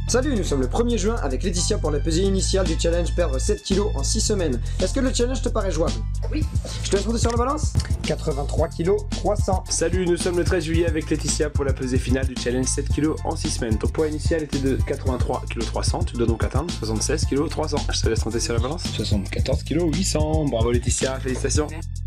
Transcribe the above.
Salut, nous sommes le 1er juin avec Laetitia pour la pesée initiale du challenge perdre 7 kg en 6 semaines. Est-ce que le challenge te paraît jouable? Oui. Je te laisse monter sur la balance. 83 kg 300. Salut, nous sommes le 13 juillet avec Laetitia pour la pesée finale du challenge 7 kg en 6 semaines. Ton poids initial était de 83 kg 300, tu dois donc atteindre 76 kg 300. Je te laisse monter sur la balance. 74 kg 800. Bravo Laetitia, félicitations.